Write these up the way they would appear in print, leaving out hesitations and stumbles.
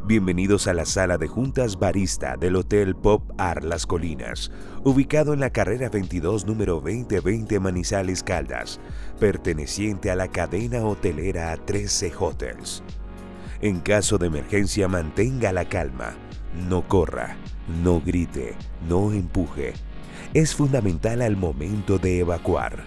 Bienvenidos a la sala de juntas barista del Hotel Pop Art Las Colinas, ubicado en la carrera 22, número 2020 Manizales, Caldas, perteneciente a la cadena hotelera 13 Hotels. En caso de emergencia, mantenga la calma, no corra, no grite, no empuje. Es fundamental al momento de evacuar.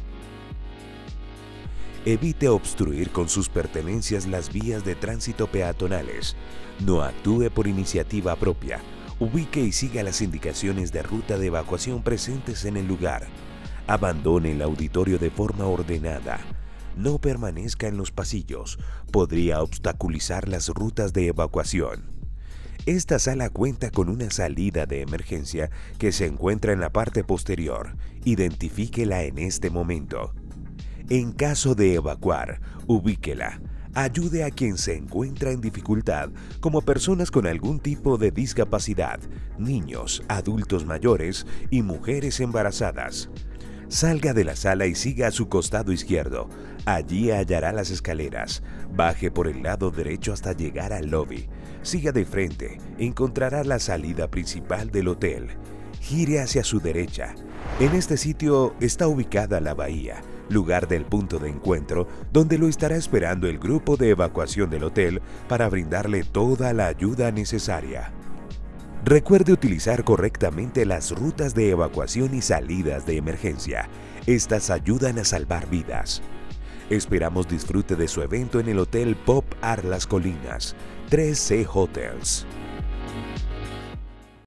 Evite obstruir con sus pertenencias las vías de tránsito peatonales. No actúe por iniciativa propia. Ubique y siga las indicaciones de ruta de evacuación presentes en el lugar. Abandone el auditorio de forma ordenada. No permanezca en los pasillos. Podría obstaculizar las rutas de evacuación. Esta sala cuenta con una salida de emergencia que se encuentra en la parte posterior. Identifíquela en este momento. En caso de evacuar, ubíquela. Ayude a quien se encuentra en dificultad, como personas con algún tipo de discapacidad, niños, adultos mayores y mujeres embarazadas. Salga de la sala y siga a su costado izquierdo. Allí hallará las escaleras. Baje por el lado derecho hasta llegar al lobby. Siga de frente. Encontrará la salida principal del hotel. Gire hacia su derecha. En este sitio está ubicada la bahía, lugar del punto de encuentro donde lo estará esperando el grupo de evacuación del hotel para brindarle toda la ayuda necesaria. Recuerde utilizar correctamente las rutas de evacuación y salidas de emergencia. Estas ayudan a salvar vidas. Esperamos disfrute de su evento en el Hotel Pop Art Las Colinas, 13 Hotels.